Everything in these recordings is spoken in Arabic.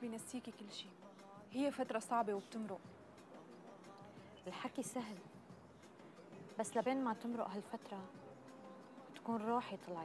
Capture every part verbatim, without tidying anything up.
بينسيكي كل شيء. هي فترة صعبة وبتمرق. الحكي سهل، بس لبين ما تمرق هالفترة تكون روحي طلعت.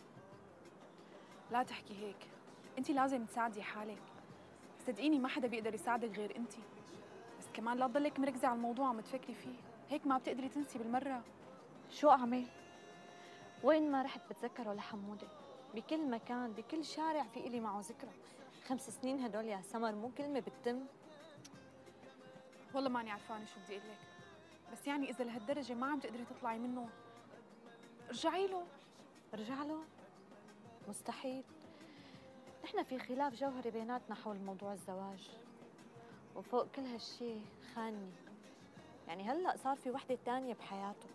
لا تحكي هيك، انت لازم تساعدي حالك. صدقيني ما حدا بيقدر يساعدك غير انت. بس كمان لا تضلك مركزة على الموضوع عم تفكري فيه، هيك ما بتقدري تنسي بالمرة. شو أعمل؟ وين ما رحت بتذكره لحمودة، بكل مكان بكل شارع في إلي معه ذكرى. خمس سنين هدول يا سمر مو كلمة بتتم. والله ماني عرفانة شو بدي اقول لك، بس يعني إذا لهالدرجة ما عم تقدري تطلعي منه، ارجعي له. ارجع له؟ مستحيل. نحن في خلاف جوهري بيناتنا حول موضوع الزواج، وفوق كل هالشي خانني. يعني هلأ صار في وحدة تانية بحياته.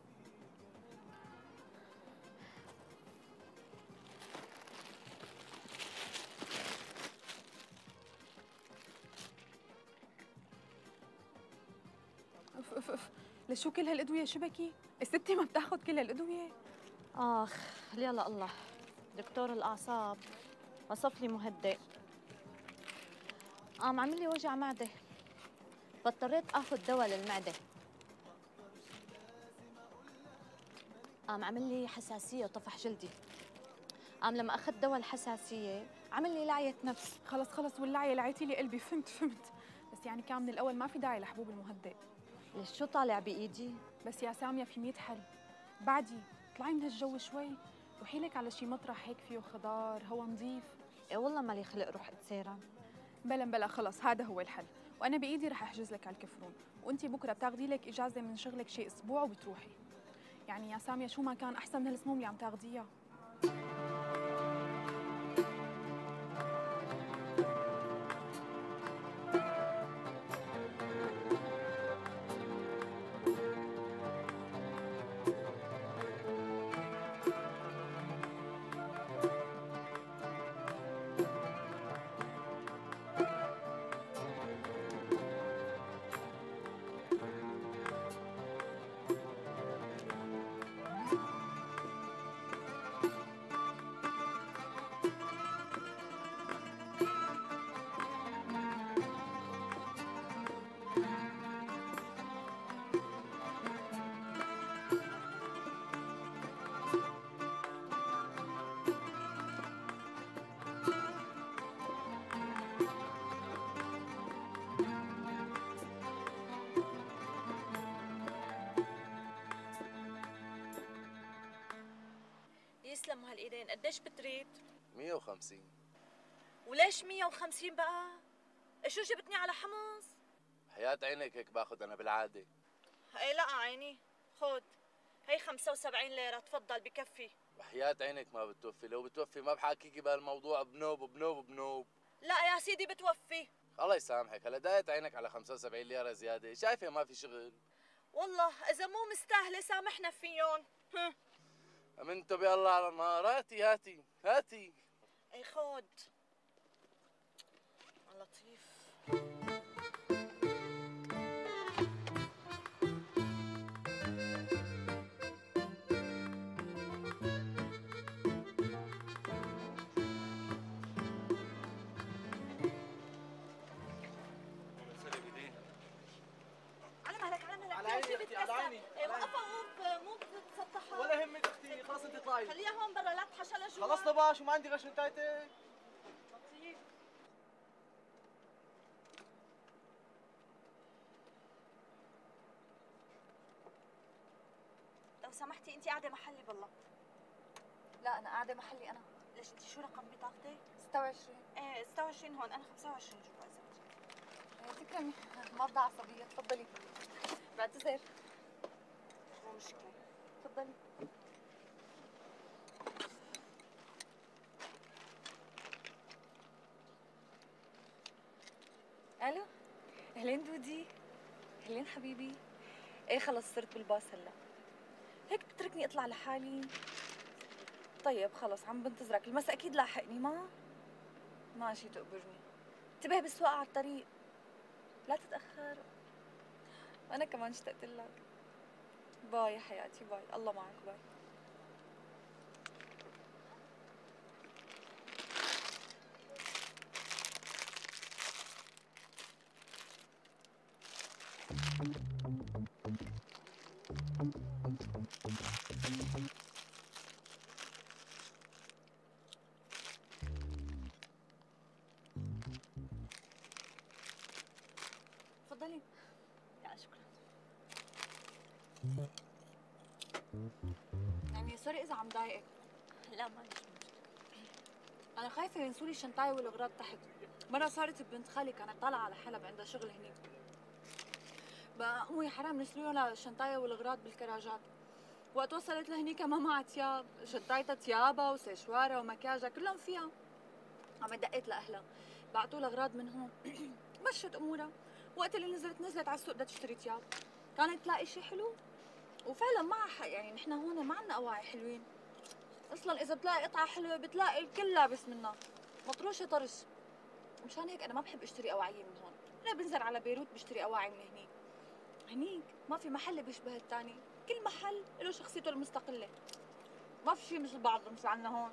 اف اف اف لشو كل هالأدوية شبكي؟ الستي ما بتاخد كل هالأدوية؟ آخ يلا الله، دكتور الأعصاب وصف لي مهدئ، قام عمل لي وجع معدة، فاضطريت آخذ دواء للمعدة. قام عمل لي حساسية وطفح جلدي. قام لما أخذت دواء الحساسية عمل لي لعية نفس. خلص خلص واللعية لعيتي لي قلبي. فهمت فهمت، بس يعني كان من الأول ما في داعي لحبوب المهدئ. ليش شو طالع بإيدي؟ بس يا سامية في مية حل. بعدي اطلعي من هالجو شوي، روحي لك على شي مطرح هيك فيه خضار، هوا نظيف. إيه والله مالي خلق روح اتسيران. بلا بلا خلص هذا هو الحل، وأنا بإيدي رح أحجز لك على الكفرون، وأنتِ بكرة بتاخذي لك إجازة من شغلك شي أسبوع وبتروحي. يعني يا سامية شو ما كان أحسن من هالسموم اللي عم تاخذيها. يسلموا هالايدين. قديش بتريد؟ مية وخمسين. وليش مية وخمسين بقى؟ شو جبتني على حمص؟ حياة عينك هيك باخذ انا بالعاده. ايه لا عيني، خد هي خمسة وسبعين ليرة، تفضل بكفي. وحياة عينك ما بتوفي، لو بتوفي ما بحاكيكي بهالموضوع بنوب بنوب بنوب. لا يا سيدي بتوفي. الله يسامحك، هلا دايت عينك على خمسة وسبعين ليرة زيادة، شايفة ما في شغل. والله إذا مو مستاهلة سامحنا فيهم. امنتوا بالله على النار. هاتي هاتي هاتي. اي خد. لطيف. على مهلك على مهلك. على عيني يا اختي، على عيني. وقفها هون مو بتتسطحها. ولا يهمك اختي، خلص انت اطلعي. خليها هون برا لا تحشى لجوا. خلصنا بقى، شو ما عندي غش انتايتك. لطيف. لو سمحتي انت قاعده محلي بالله. لا أنا قاعدة محلي أنا. ليش انت شو رقم بطاقتك؟ ستة وعشرين. ايه ستة وعشرين هون، انا خمسة وعشرين جوا اذا إيه تكرمي، ما بدها عصبية، تفضلي. بعتذر. مو مشكلة. تفضلي. الو، اهلين دودي. اهلين حبيبي. ايه خلص صرت بالباص هلا. هيك بتركني اطلع لحالي؟ طيب خلص عم بنتظرك، المسا اكيد لاحقني. ما ماشي تقبرني. انتبه بالسواقة على الطريق، لا تتأخر. أنا كمان اشتقت لك. باي يا حياتي، باي، الله معك، باي. تفضلي. لا شكرا. يعني سوري اذا عم ضايقك. لا ما عندي مشكلة. انا خايفه ينسوا لي الشنطايه والاغراض تحت. مره صارت بنت خالي كانت طالعه على حلب عندها شغل هنيك. بقى امي حرام نسلوا لها الشنطايه والاغراض بالكراجات. وقت وصلت لهنيك ما معها تياب، شنطايتها تيابها وسيشوارها ومكياجها كلهم فيها. عم دقيت لاهلها، بعتوا لها اغراض من هون. مشت امورها. وقت اللي نزلت نزلت على السوق بدها تشتري تياب. كانت تلاقي شيء حلو وفعلا معها حق، يعني نحن هون ما عندنا اواعي حلوين. اصلا اذا بتلاقي قطعه حلوه بتلاقي الكل لابس منها مطروشه طرش. مشان هيك انا ما بحب اشتري اواعي من هون. انا بنزل على بيروت بشتري اواعي من هنيك. هنيك ما في محل بيشبه الثاني، كل محل له شخصيته المستقله. ما في شيء مثل بعض مثل عنا هون.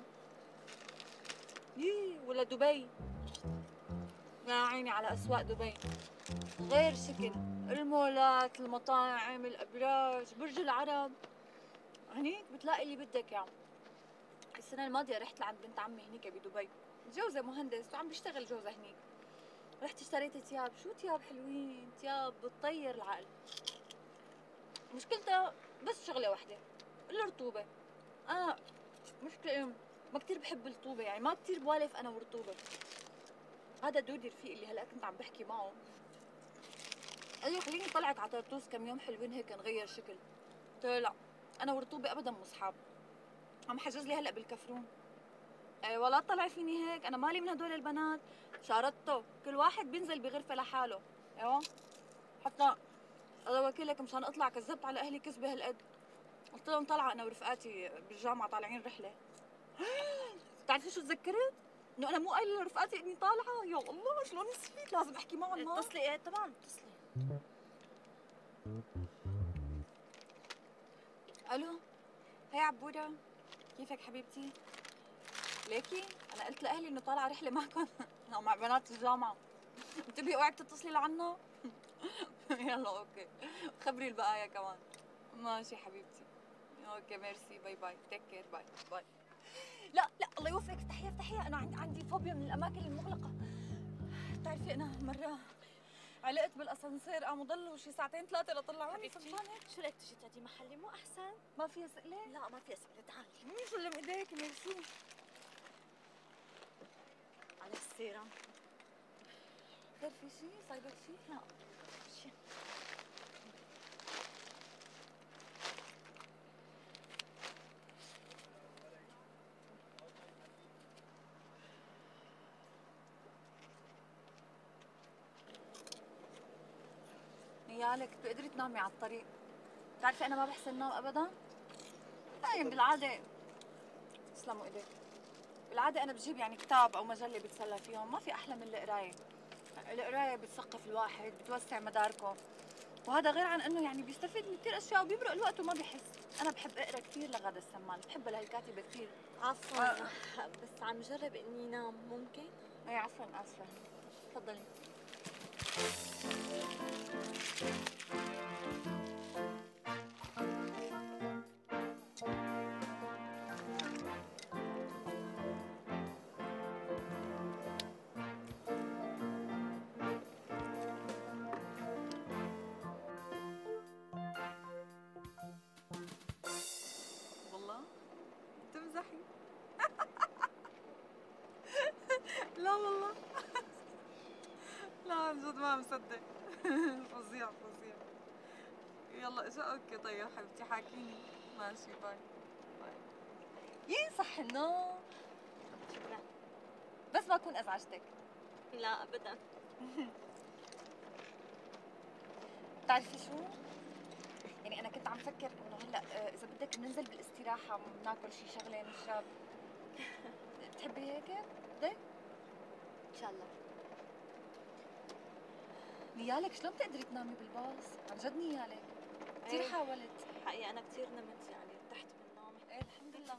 يي ولا دبي، يا عيني على اسواق دبي، غير شكل. المولات، المطاعم، الابراج، برج العرب. هنيك بتلاقي اللي بدك اياه. السنة الماضية رحت لعند بنت عمي هنيك بدبي، جوزها مهندس وعم بيشتغل جوزها هنيك. رحت اشتريت تياب، شو تياب حلوين، تياب بتطير العقل. مشكلتها بس شغلة واحدة، الرطوبة. أنا مشكلة ما كتير بحب الرطوبة، يعني ما كتير بوالف أنا والرطوبة. هذا دودي رفيق اللي هلا كنت عم بحكي معه قال لي خليني طلعك على طرطوس كم يوم حلوين هيك نغير شكل. قلت له لا، أنا والرطوبة أبدا مو صحاب. عم حجز لي هلا بالكفرون. ايه ولا طلع فيني هيك، انا مالي من هدول البنات. شارطته كل واحد بينزل بغرفه لحاله. ايوه حتى الله وكيلك مشان اطلع كذبت على اهلي كذبه هالقد. قلت لهم طالعه انا ورفقاتي بالجامعه طالعين رحله. بتعرفي شو تذكرت؟ انه انا مو قايله لرفقاتي اني طالعه. يا الله شلون نسيت، لازم احكي معهم. ما اتصلي. ايه طبعا اتصلي. الو، هي عبوده، كيفك حبيبتي؟ ليكي انا قلت لاهلي انه طالعه رحله معكم او مع بنات الجامعه. انتبهي اوعي تتصلي لعنا. يلا اوكي، خبري البقايا كمان. ماشي حبيبتي، اوكي ميرسي، باي باي، تيك كير، باي باي. لا لا الله يوفقك، افتحيها افتحيها، انا عندي عندي فوبيا من الاماكن المغلقه. بتعرفي انا مره علقت بالاسانسير، قاموا ضلوا شي ساعتين ثلاثه لطلعوني. فهمانه شو رايك تجي تقعدي محلي مو احسن؟ ما فيها سئله؟ لا ما في اسئله، تعالي. مين سلم ايديك، ميرسي. على السيره. خير في شي؟ صايبك شي؟ لا شي. نيالك بتقدري تنامي على الطريق. بتعرفي انا ما بحسن نام ابدا. نايم بالعاده. تسلموا ايديك. بالعاده انا بجيب يعني كتاب او مجله بتسلى فيهم، ما في احلى من القرايه. القرايه بتثقف الواحد، بتوسع مداركه، وهذا غير عن انه يعني بيستفيد من كثير اشياء وبيمرق الوقت وما بيحس. انا بحب اقرا كثير لغادة السمان، بحبها لهالكاتبه كثير. عفوا آه. بس عم جرب اني نام، ممكن؟ اي عفوا اسفه، تفضلي. والله تمزحي. لا والله. لا عن جد ما مصدق. فظيع فظيع. يلا اجا اوكي. طيب حبيبتي حاكيني. ماشي باي باي. يي صح النوم. شكرا. بس ما اكون ازعجتك. لا ابدا. بتعرفي شو؟ يعني انا كنت عم فكر انه هلا آه، اذا بدك بننزل بالاستراحه بناكل شي شغله نشرب. بتحبي هيك؟ بدك؟ ان شاء الله. نيالك شلون بتقدري تنامي بالباص؟ عن جد نيالك كثير إيه. حاولت. حقيقة انا كثير نمت، يعني ارتحت بالنوم. ايه الحمد لله.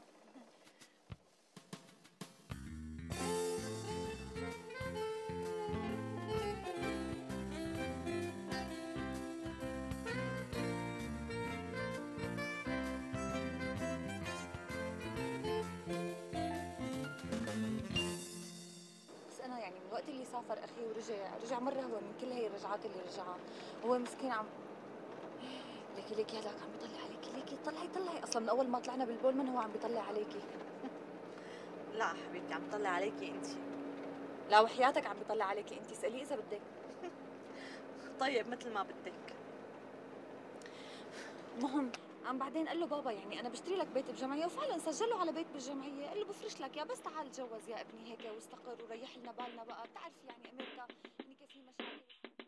سافر اخي ورجع، رجع مره هو من كل هي الرجعات اللي رجعها، هو مسكين عم ليكي ليكي هذاك عم بيطلع عليكي، ليكي طلعي طلعي، اصلا من اول ما طلعنا بالبول من هو عم بيطلع عليكي. لا حبيبتي عم طلع عليكي انت. لا وحياتك عم بيطلع عليكي انت، اساليه اذا بدك. طيب مثل ما بدك. المهم عم بعدين قال له بابا يعني انا بشتري لك بيت بجمعيه، وفعلا سجله على بيت بالجمعيه، قال له بفرش لك يا بس تعال تجوز يا ابني هيك واستقر وريح لنا بالنا بقى، بتعرفي يعني امريكا هنيك في مشاكل.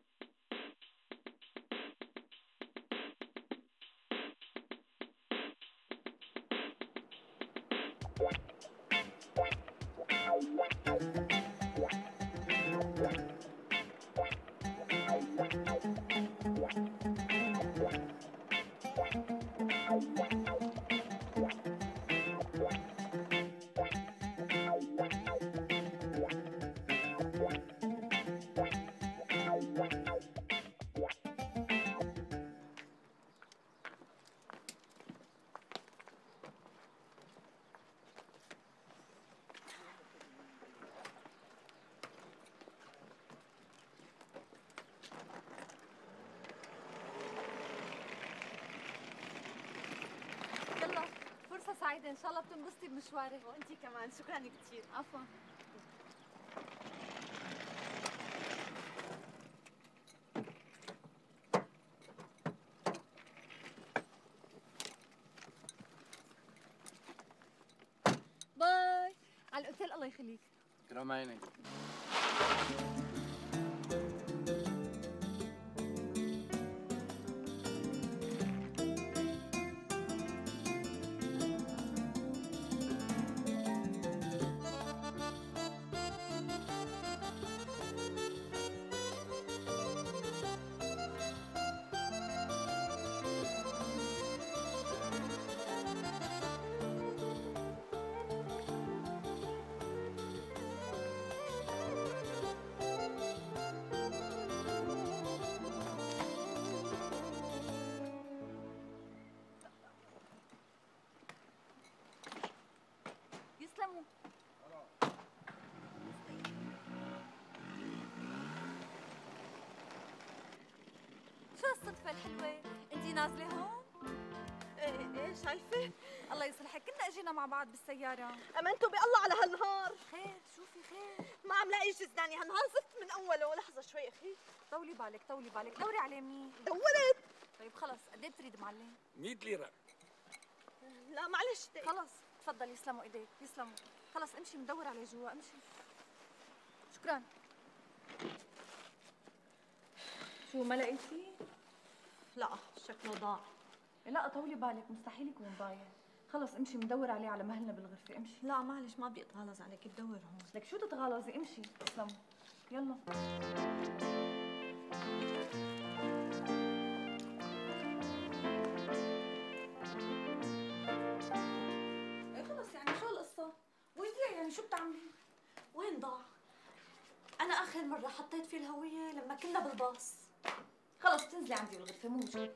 يلا فرصة سعيدة، إن شاء الله بتنبسطي بمشوارك. وانت كمان شكرا كثير. عفوا. باي على الأوتيل، الله يخليك. كرام عينك. يسلموا. شو هالصدفة الحلوة؟ انتي نازلة هون؟ ايه ايه شايفه؟ الله يصلحك، كنا اجينا مع بعض بالسيارة. امنتوا بالله على هالنهار. خير، شوفي خير. ما عم لاقي جزداني هالنهار، زفت من اوله. لحظه شوي اخي. طولي بالك طولي بالك، دوري عليه منيح. دورت. طيب خلص، قد ايه بتريد معلم؟ مية ليرة. لا معلش دقيقة. خلص تفضل، يسلموا ايديك يسلموا. خلص امشي، مدور عليه جوا، امشي. شكرا. شو ما لقيتي؟ لا شكله ضاع. لا طولي بالك، مستحيل يكون ضايع. خلص امشي، مدور عليه على مهلنا بالغرفة، امشي. لا معلش ما بدي اتغلظ عليك، بدور هون. لك شو تتغلظي، امشي. يسلموا. يلا. ايه خلص يعني شو القصة؟ وين ضيع يعني، شو بتعملي؟ وين ضاع؟ انا اخر مره حطيت فيه الهويه لما كنا بالباص. خلص بتنزلي عندي بالغرفة، مو مشكلة.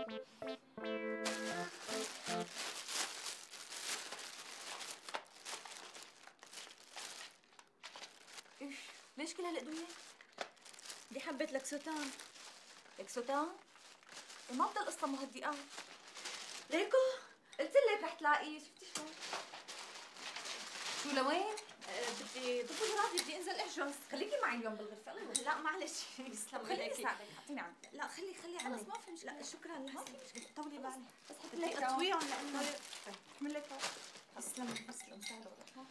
ايش؟ ليش كل هالأدوية؟ دي حبة لكسوتان. لكسوتان؟ إيه ما بدها القصة مهدئات. ليكو؟ قلت لك رح تلاقيه، شفتي شو؟ شو لوين؟ أه بدي ضبط غراضي، بدي انزل احجز. خليكي معي اليوم بالغرفة. الله لا معلش يسلم خليني عليكي. اساعدك، حطيني عندي. لا خلي خلي خلص عني. ما في مشكلة. لا شكرا ما لحظة. في مشكلة. طولي بالك. بس حطي بدي لك اطويهم لانه اعمل لك تسلم. اسلم سهل والله.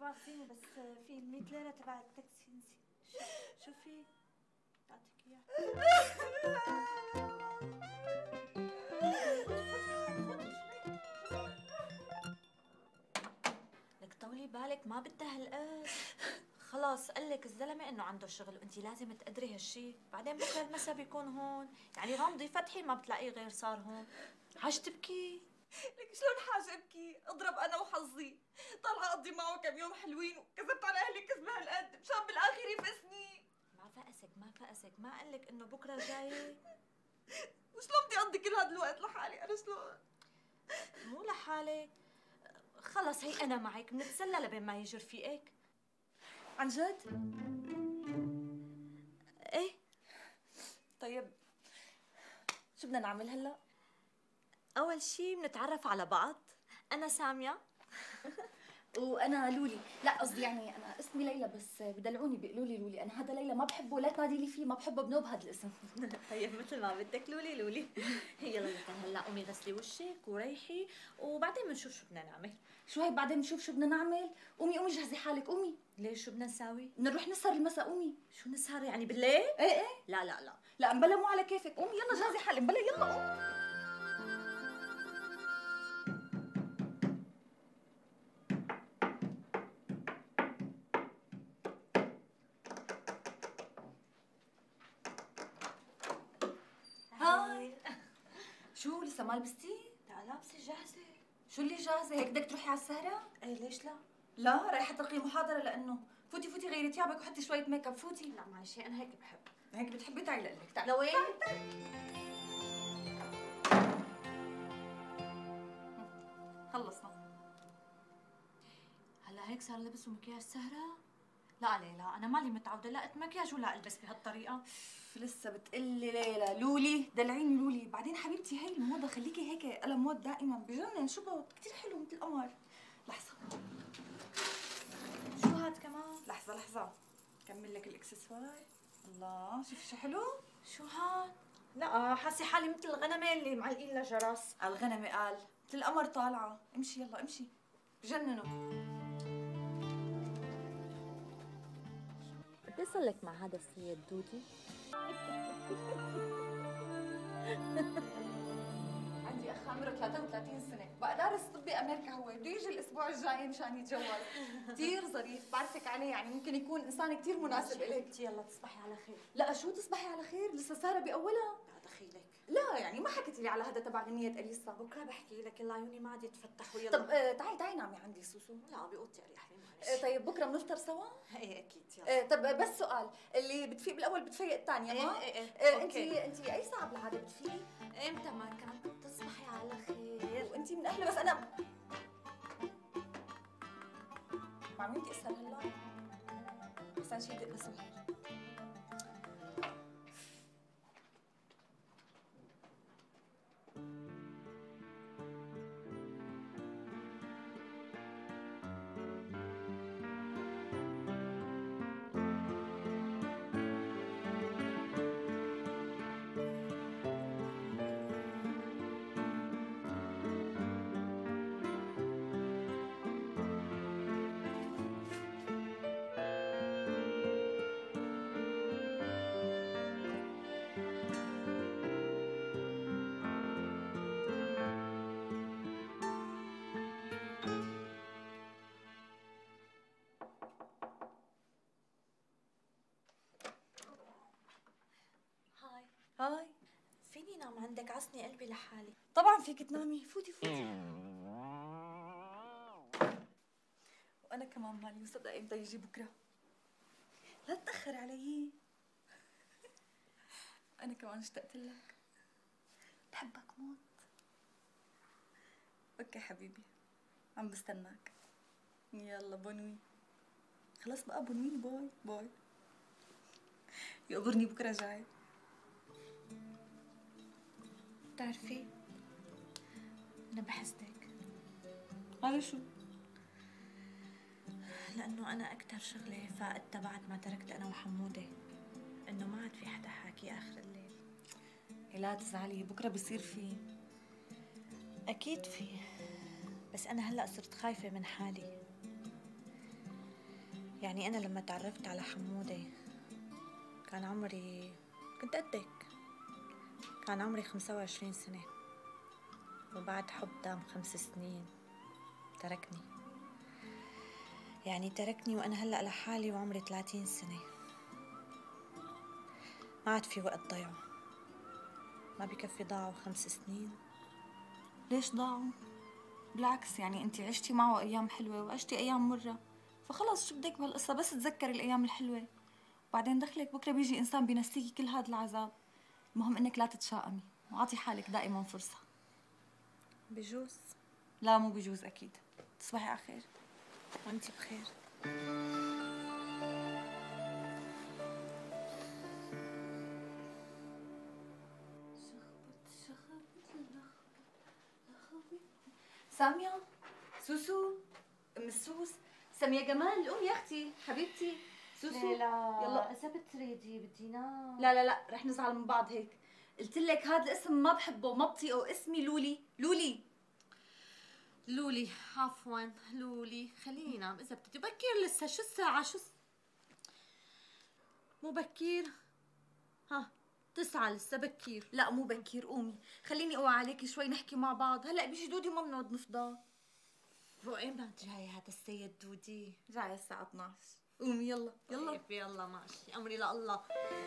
مؤاخذيني بس في ال مية ليرة تبع التاكسي نسيت. شو شو في؟ بعطيك اياها. لك طولي بالك ما بدها هالقد. خلاص قال لك الزلمه انه عنده شغل وانت لازم تقدري هالشي، بعدين بكره المسا بيكون هون، يعني رمضي فتحي ما بتلاقيه غير صار هون. عاش تبكي؟ لك شلون حاجة ابكي؟ اضرب انا وحظي، طالعة اقضي معه كم يوم حلوين وكذبت على اهلي كذبة هالقد مشان بالاخر يفقسني. ما فقسك ما فقسك، ما قال لك انه بكره جاي؟ وشلون بدي اقضي كل هذا الوقت لحالي؟ انا شلون؟ مو لحالك، خلص هي انا معك بنتسلى لبين ما يجي رفيقك. عن جد؟ ايه. طيب شو بدنا نعمل هلا؟ اول شي بنتعرف على بعض. انا ساميه. وانا لولي. لا قصدي يعني انا اسمي ليلى بس بدلعوني بيقولوا لي لولي. انا هذا ليلى ما بحبه، لا تنادي لي فيه، ما بحبه بنوب هذا الاسم. طيب مثل ما بدك لولي لولي. يلا لك هلا قومي غسلي وشك وريحي وبعدين بنشوف شو بدنا نعمل. شو هيك بعدين بنشوف شو بدنا نعمل؟ قومي قومي جهزي حالك قومي. ليش شو بدنا نساوي؟ بدنا نروح نسهر المساء قومي. شو نسهر يعني بالليل؟ ايه ايه. لا لا لا لا مبلا مو على كيفك، قومي يلا جهزي حالك مبلا يلا قومي. هاي. شو لسه ما لبستي؟ لا لابسه جاهزه. شو اللي جاهزه؟ هيك بدك تروحي على السهره؟ ايه ليش لا؟ لا رايحه تلقي محاضره لانه فوتي فوتي غيري ثيابك وحطي شويه ميك اب فوتي. لا معلش انا هيك بحب. هيك بتحبي؟ تعي لك تعي. لوين؟ خلصنا. هلا هيك صار لبس ومكياج سهرة؟ لا ليلى أنا مالي متعودة لا مكياج ولا ألبس بهالطريقة. لسه بتقلي ليلى لولي دلعيني لولي. بعدين حبيبتي هي الموضة خليكي هيك قلم موت دائما بجنن شبط كثير حلو مثل القمر. لحظة شو هاد كمان؟ لحظة لحظة كمل لك الاكسسوار. الله شوفي شو حلو. شو هاد؟ لا حاسة حالي مثل الغنمة اللي معلقين لها جرس. على الغنمة قال مثل القمر طالعة. امشي يلا امشي بجننوا. بدي صار لك مع هذا السيد دودي؟ عندي اخ عمره ثلاثة وثلاثين سنة بقى دارس طب بامريكا، هو بده يجي الاسبوع الجاي مشان يتجوز. كثير ظريف بعرفك عليه، يعني ممكن يكون انسان كثير مناسب الك. يلا تصبحي على خير. لا شو تصبحي على خير؟ لسه سارة باولها. لا دخيلك. لا يعني ما حكيتي لي على هذا تبع غنية اليسا. بكره بحكي لك، يلا عيوني ما عاد يتفتحوا. يلا طب آه تعي تعي نامي عندي سوسو. لا بأوضتي اريح لي معلش. آه طيب بكره بنفطر سوا؟ ايه اكيد يلا. آه طب بس سؤال، اللي بتفيق بالاول بتفيق الثانية ما؟ ايه ايه آه انت أوكي. انت اي ساعة بالعادة بتفيقي؟ امتى ما كان. تصبحي على خير. وانت من اهلي بس انا مع مين بدي اسهر هلا؟ احسن شيء بدي اسهر. هاي. هاي فيني نام عندك؟ عصني قلبي لحالي. طبعا فيك تنامي. فوتي فوتي. وانا كمان مالي مصدقه امتى يجي بكره. لا تتاخر علي. انا كمان اشتقت لك. بحبك موت. اوكي حبيبي عم بستناك. يلا بونوي. خلاص بقى بونوي. باي باي. يقبرني بكره جاي. بتعرفي أنا بحسدك. على شو؟ لأنه أنا أكثر شغلة فقدتها بعد ما تركت أنا وحمودة إنه ما عاد في حدا حاكي آخر الليل. لا تزعلي بكره بصير في. أكيد في، بس أنا هلأ صرت خايفة من حالي. يعني أنا لما تعرفت على حمودة كان عمري، كنت قدك، كان عمري خمسة وعشرين سنة، وبعد حب دام خمس سنين تركني. يعني تركني وأنا هلأ لحالي وعمري ثلاثين سنة. ما عاد في وقت ضيعه، ما بكفي ضاعوا خمس سنين. ليش ضاعوا؟ بالعكس، يعني انت عشتي معه ايام حلوه وعشتي ايام مره، فخلص شو بدك بهالقصه، بس تذكري الايام الحلوه. وبعدين دخلك بكره بيجي انسان بينسيكي كل هذا العذاب. المهم انك لا تتشائمي واعطي حالك دائما فرصه. بجوز. لا مو بجوز، اكيد. تصبحي على خير. وانت بخير. ساميه، سوسو، ام السوس، ساميه جمال، قومي يا اختي حبيبتي. سوسو لا يلا. إذا بتريدي بدي نام. لا لا لا، رح نزعل من بعض هيك. قلت لك هذا الاسم ما بحبه، ما بطيقه. اسمي لولي. لولي لولي، عفوا لولي، خليني نام إذا بدي. بكير لسه، شو الساعة؟ شو س... مو بكير؟ ها تسعة لسه بكير. لا مو بكير، قومي خليني اوعى عليكي شوي نحكي مع بعض. هلا بيجي دودي وما بنقعد نفضى. وين جاي هذا السيد دودي؟ جاي الساعة اثنعش. قومي يلا يلا. طيب يلا ماشي، أمري لله.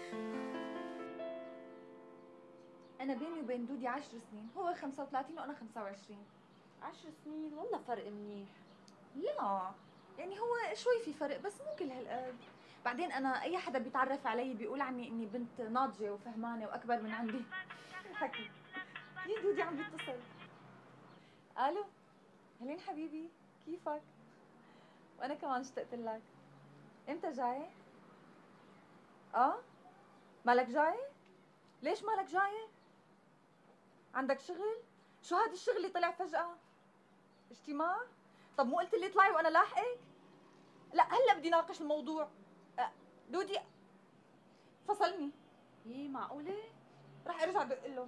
أنا بيني وبين دودي عشر سنين، هو خمسة وثلاثين وأنا خمسة وعشرين. عشر سنين والله فرق منيح. لا يعني هو شوي في فرق بس مو كل هالقد. بعدين أنا أي حدا بيتعرف علي بيقول عني إني بنت ناضجة وفهمانة وأكبر من عندي. حكي يا دودي عم بيتصل. ألو هلين حبيبي، كيفك؟ وأنا كمان اشتقت لك. إمتى جاي؟ آه؟ مالك جاي؟ ليش مالك جاي؟ عندك شغل؟ شو هذا الشغل اللي طلع فجأة؟ اجتماع؟ طب مو قلت لي اطلعي وانا لاحقك؟ لا هلا بدي ناقش الموضوع. أه دودي فصلني. ايه معقولة؟ رح ارجع ادق له.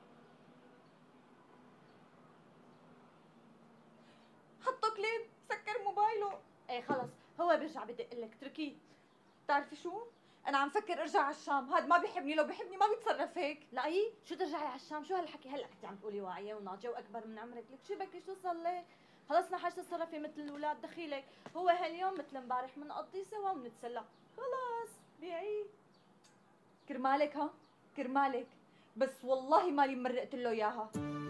حطه كليب، سكر موبايله. ايه خلص هو بيرجع بدق لك، اتركيه. بتعرفي شو؟ انا عم فكر ارجع على الشام، هاد ما بيحبني، لو بيحبني ما بيتصرف هيك. لا ايه شو ترجعي على الشام؟ شو هالحكي؟ هلا كنتي عم تقولي واعية وناضجة واكبر من عمرك، لك شو بكي شو صار لك؟ خلص ما حاجة تتصرفي مثل الاولاد، دخيلك. هو هاليوم مثل امبارح بنقضي سوا وبنتسلى، خلص بيعي. كرمالك ها؟ كرمالك، بس والله مالي مرقت له اياها.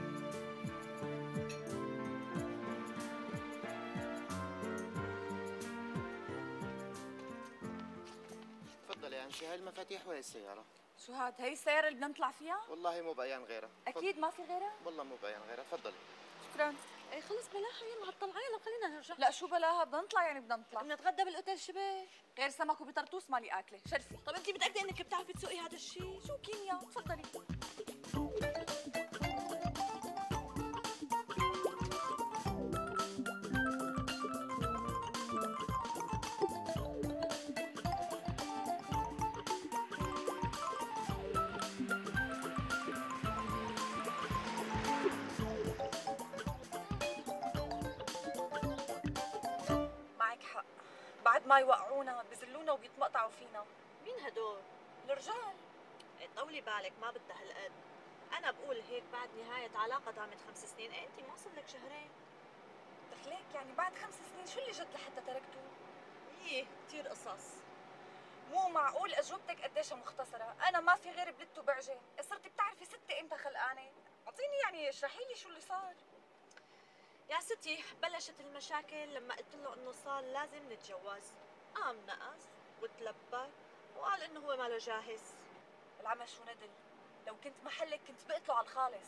تفضلي يا انسي، هاي المفاتيح وهي السيارة. شو هاد؟ هي السيارة اللي بدنا نطلع فيها؟ والله مو بقيان غيرها. أكيد ما في غيرها؟ والله مو بقيان غيرها، تفضلي. شكرا. ايه خلص بلاها يلا هالطلعة، يلا خلينا نرجع. لا شو بلاها، بدنا نطلع يعني بدنا نطلع. بنتغدى بالاوتيل شبه. غير سمك وبطرطوس مالي اكله، شرفي. طب انت متأكدة انك بتعرفي تسوقي هذا الشيء؟ شو كيمياء، تفضلي. معك حق، بعد ما يوقعونا بذلونا وبيتمقطعوا فينا. مين هدول؟ الرجال. إيه طولي بالك، ما بدها هالقد. انا بقول هيك بعد نهاية علاقة دامت خمس سنين، إيه انت ما صار لك شهرين. دخليك يعني بعد خمس سنين شو اللي جد لحتى تركتوه؟ ايه كثير قصص. مو معقول اجوبتك قديش مختصرة، أنا ما في غير بلدت وبعجن، صرتي بتعرفي ستي إمتى خلقانة؟ أعطيني يعني اشرحي لي شو اللي صار. يا ستي بلشت المشاكل لما قلت له انه صار لازم نتجوز، قام نقص وتلبك وقال انه هو ماله جاهز. العمى شو ندل، لو كنت محلك كنت بقتله على الخالص.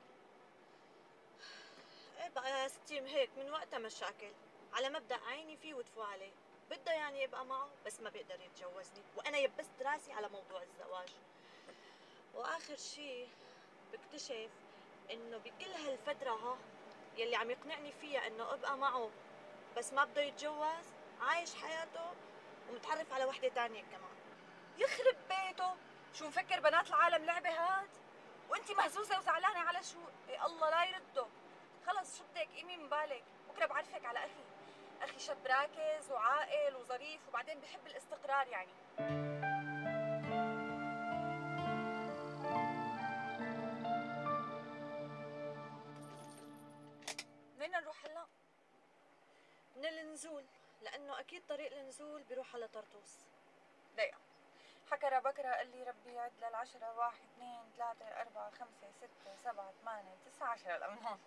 ايه بقى يا ستي هيك من وقتها مشاكل، على مبدأ عيني فيه وتفو عليه، بده يعني يبقى معه بس ما بيقدر يتجوزني، وانا يبست راسي على موضوع الزواج. واخر شيء بكتشف انه بكل هالفترة ها يلي عم يقنعني فيها انه ابقى معه بس ما بده يتجوز، عايش حياته ومتعرف على وحدة تانية كمان. يخرب بيته، شو مفكر بنات العالم لعبة هاد؟ وانتي مهزوزة وزعلانة على شو؟ إيه الله لا يرده. خلص شو بدك، قيمي من بالك، بكره بعرفك على اخي. اخي شاب راكز وعاقل وظريف وبعدين بحب الاستقرار يعني. وين نروح هلا؟ من النزول، لانه اكيد طريق النزول بيروح على طرطوس. دقيقة، حكرة بكرة قال لي ربي يعد للعشرة، واحد اثنين ثلاثة أربعة خمسة ستة سبعة ثمانية تسعة عشرة. لا من هون.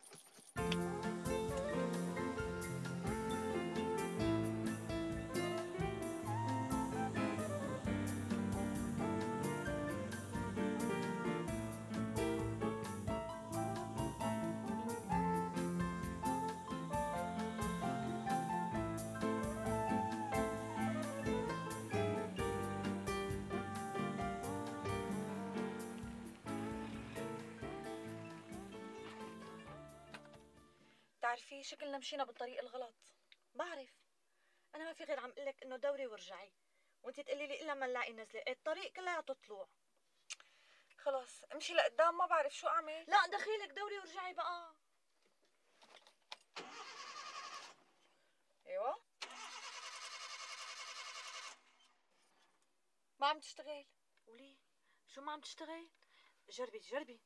بتعرفي شكلنا مشينا بالطريق الغلط. بعرف، انا ما في غير عم اقول لك انه دوري وارجعي، وانت تقولي لي الا ما نلاقي نزله، الطريق كلياته طلوع. خلاص امشي لقدام، ما بعرف شو اعمل. لا دخيلك دوري وارجعي بقى. ايوه ما عم تشتغل. وليه؟ شو ما عم تشتغل؟ جربي جربي.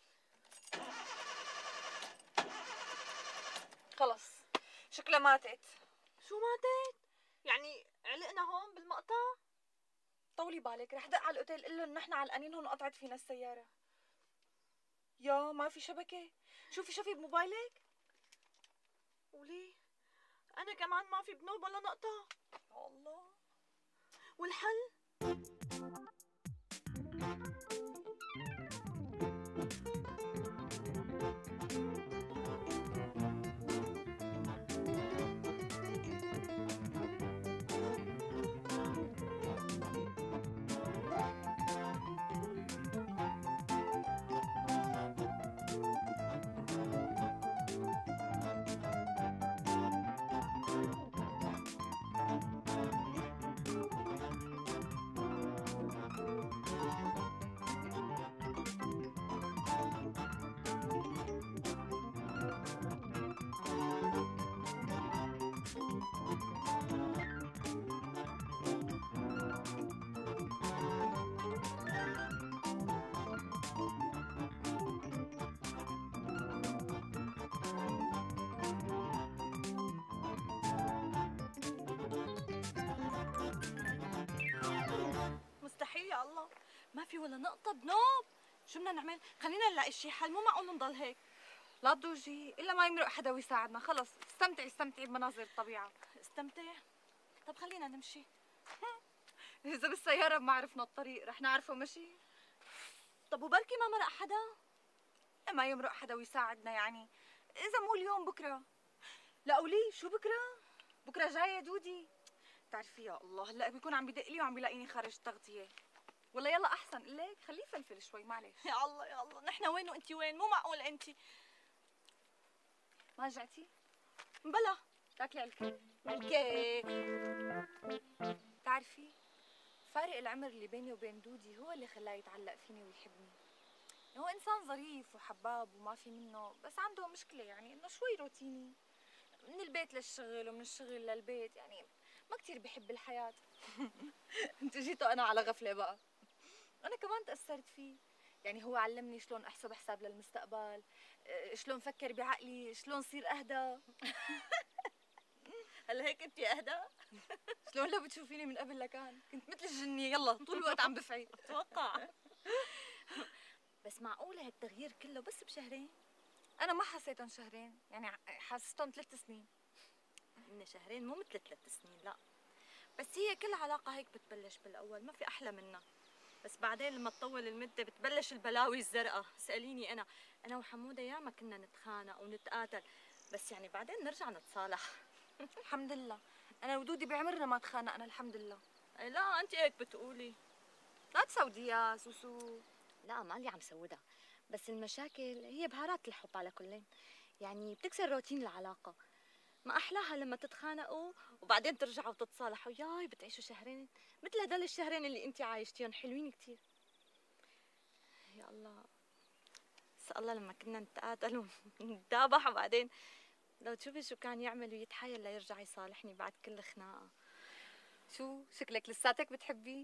خلص شكلها ماتت. شو ماتت؟ يعني علقنا هون بالمقطع؟ طولي بالك، رح دق على الاوتيل قل لهم نحن علقانين هون وقطعت فينا السيارة. يا ما في شبكة. شوفي شوفي بموبايلك. وليه؟ أنا كمان ما في بنوب ولا نقطة. يا الله. والحل؟ يا الله، ما في ولا نقطة بنوب. شو بدنا نعمل؟ خلينا نلاقي شي حل، مو معقول نضل هيك. لا تضوجي الا ما يمرق حدا ويساعدنا. خلص استمتعي استمتعي بمناظر الطبيعة. استمتع؟ طب خلينا نمشي. إذا بالسيارة ما عرفنا الطريق رح نعرفه مشي. طب وبركي ما مرق حدا؟ ما يمرق حدا ويساعدنا يعني. إذا مو اليوم بكرة. لا قولي شو بكرة؟ بكرة جاية دودي. بتعرفي يا الله هلا بيكون عم بدق لي وعم بيلاقيني خارج تغطية. والله يلا أحسن لك خليه يفلفل شوي معلش. يا الله يا الله، نحن وين وأنت وين؟ مو معقول أنت. ما رجعتي؟ بلا تاكلي الكيك. الكيك. بتعرفي فارق العمر اللي بيني وبين دودي هو اللي خلاه يتعلق فيني ويحبني. هو إنسان ظريف وحباب وما في منه، بس عنده مشكلة يعني إنه شوي روتيني. من البيت للشغل ومن الشغل للبيت، يعني ما كتير بحب الحياة. انتوا جيتوا أنا على غفلة بقى. أنا كمان تأثرت فيه، يعني هو علمني شلون أحسب حساب للمستقبل، شلون فكر بعقلي، شلون صير أهدى. هلا هيك انت أهدى؟ شلون لو بتشوفيني من قبل لكان كنت مثل الجنية، يلا طول الوقت عم بفعل. أتوقع. بس معقولة هالتغيير كله بس بشهرين؟ أنا ما حسيتهم شهرين، يعني حسيتهم ثلاث سنين. من شهرين مو مثل ثلاث سنين، لا. بس هي كل علاقة هيك بتبلش بالأول، ما في أحلى منها. بس بعدين لما تطول المدة بتبلش البلاوي الزرقاء. اسأليني أنا، أنا وحمودة ياما كنا نتخانق ونتقاتل، بس يعني بعدين نرجع نتصالح. الحمد لله، أنا ودودي بعمرنا ما تخانقنا الحمد لله. لا أنت هيك بتقولي. لا تسوديها سوسو. لا مالي عم سودها، بس المشاكل هي بهارات الحب على كلين، يعني بتكسر روتين العلاقة. ما أحلاها لما تتخانقوا وبعدين ترجعوا تتصالحوا، ياي بتعيشوا شهرين مثل هدول الشهرين اللي انت عايشتيهم، حلوين كتير. يا الله، بس الله لما كنا نتقاتل ونتذابح وبعدين لو تشوفي شو كان يعمل ويتحايل ليرجع يصالحني بعد كل خناقة. شو شكلك لساتك بتحبيه؟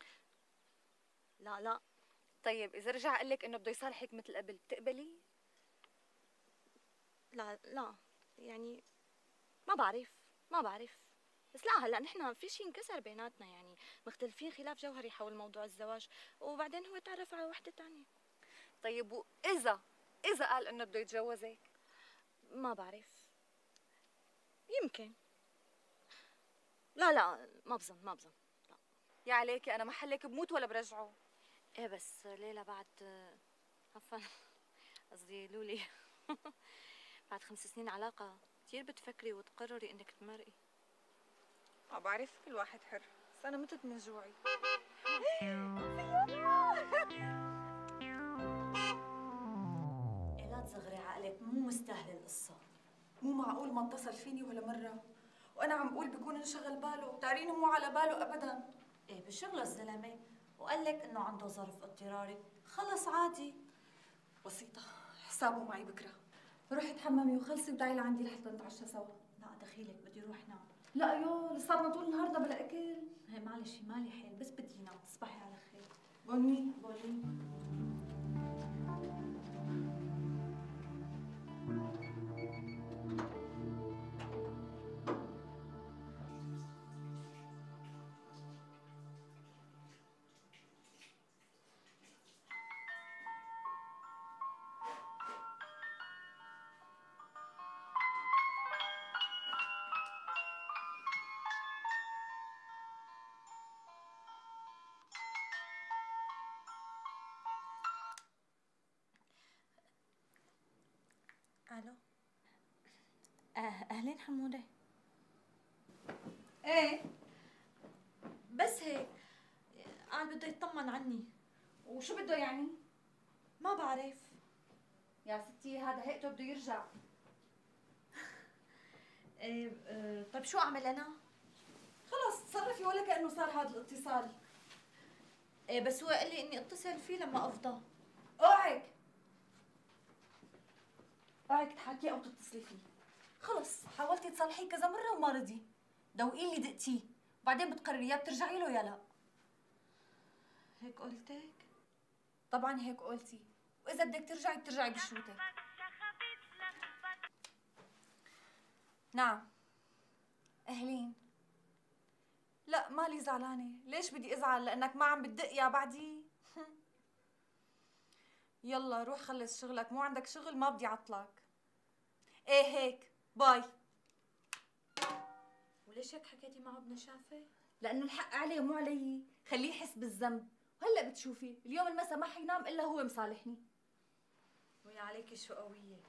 لا لا. طيب إذا رجع قال لك إنه بده يصالحك مثل قبل بتقبلي؟ لا لا يعني ما بعرف ما بعرف بس لا هلا نحن في شيء انكسر بيناتنا، يعني مختلفين خلاف جوهري حول موضوع الزواج، وبعدين هو تعرف على وحده ثانيه. طيب وإذا إذا قال إنه بده يتجوزك؟ ما بعرف، يمكن. لا لا ما بظن ما بظن لا. يا عليكي أنا محلك بموت ولا برجعه. ايه بس ليلى بعد عفوا قصدي لولي بعد خمس سنين علاقة كثير بتفكري وتقرري انك تمرقي. ما بعرف كل واحد حر، بس أنا متت من جوعي. إيه لا تصغري عقلك، مو مستاهلة القصة. مو معقول ما اتصل فيني ولا مرة، وأنا عم بقول بكون انشغل باله، بتعريني مو على باله أبداً. ايه بشغله الزلمه وقال لك انه عنده ظرف اضطراري، خلص عادي. بسيطة، حسابه معي بكرة. روحي تحممي وخلصي ودعي لعندي لحتى نتعشى سوا. لا دخيلك بدي اروح نام. لا يو لساتنا طول النهار بلا أكل. هي معلش مالي حيل بس بدي نام. تصبحي على خير. بوني بولي. الو. آه اهلين حموده. ايه بس هيك قال بده يطمن عني. وشو بده يعني؟ ما بعرف يا ستي هذا هيئته بده يرجع. إيه آه طيب شو اعمل انا؟ خلص تصرفي ولا كأنه صار هذا الاتصال. إيه بس هو قال لي اني اتصل فيه لما افضى. اوعك اوعك تحاكيه او تتصلي فيه. خلص حاولتي تصلحيه كذا مره وما رضي. دوقي اللي دقتيه وبعدين بتقرري يا بترجعي له يا لا. هيك قلتك؟ طبعا هيك قلتي، واذا بدك ترجعي بترجعي بشروطك. نعم اهلين. لا مالي زعلانه، ليش بدي ازعل لانك ما عم بتدق يا بعدي؟ يلا روح خلص شغلك، مو عندك شغل ما بدي عطلك. ايه هيك باي. وليش هيك حكيتي معه بنشافه؟ لانه الحق عليه مو علي، خليه يحس بالذنب. وهلا بتشوفي اليوم المسا ما حينام الا هو مصالحني. ويا عليكي شو قويه.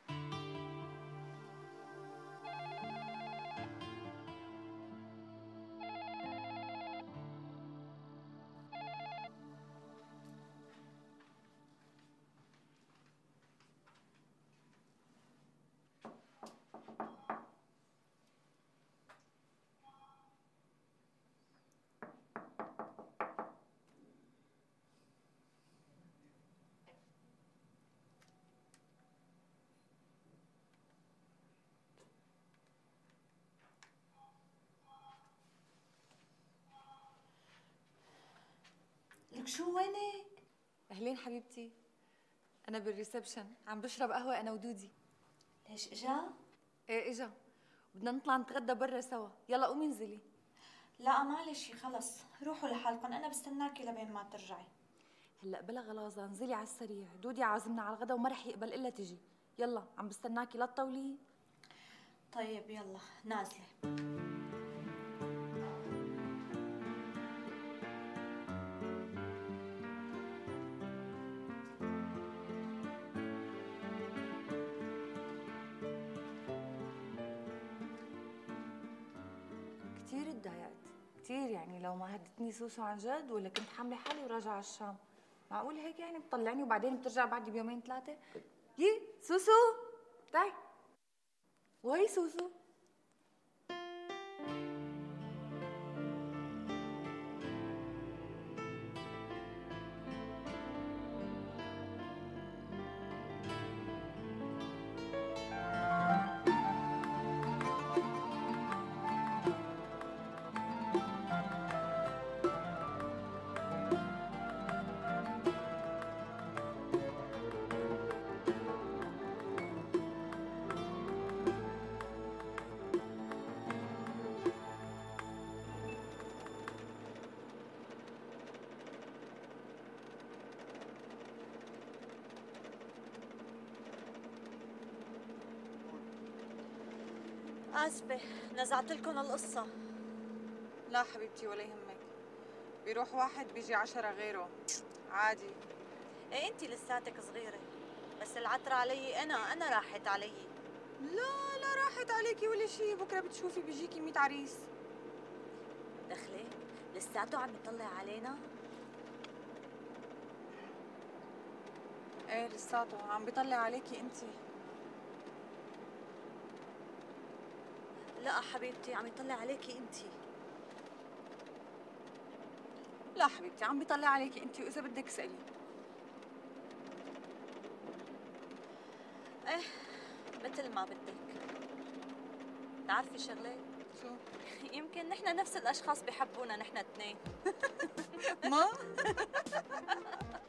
لك شو وينك؟ اهلين حبيبتي، انا بالريسبشن عم بشرب قهوه انا ودودي. ليش اجا؟ ايه اجا، بدنا نطلع نتغدى برا سوا. يلا قومي انزلي. لا معلش خلص روحوا لحالكم، انا بستناكي لبين ما ترجعي. هلا بلا غلاظه انزلي على السريع، دودي عازمنا على الغدا وما رح يقبل الا تجي. يلا عم بستناكي لا تطولي. طيب يلا نازله. كثير تضايقت كثير، يعني لو ما هدتني سوسو عن جد ولا كنت حامله حالي وراجعه على الشام. معقول هيك يعني بتطلعني وبعدين بترجع بعد بيومين ثلاثه؟ يي سوسو تعي. وهي سوسو. آسفة نزعت لكم القصة. لا حبيبتي ولا يهمك، بيروح واحد بيجي عشرة غيره، عادي. ايه انتي لساتك صغيرة، بس العترة علي انا، انا راحت علي. لا لا راحت عليكي ولا شيء، بكره بتشوفي بيجيكي مية عريس. دخلي لساته عم يطلع علينا؟ ايه لساته عم بيطلع عليكي انتي. لا حبيبتي عم يطلع عليكي انتي. لا حبيبتي عم بيطلع عليكي انتي، واذا بدك اسالي. ايه مثل ما بدك. بتعرفي شغله؟ شو؟ يمكن نحن نفس الاشخاص بحبونا نحن اثنين. ما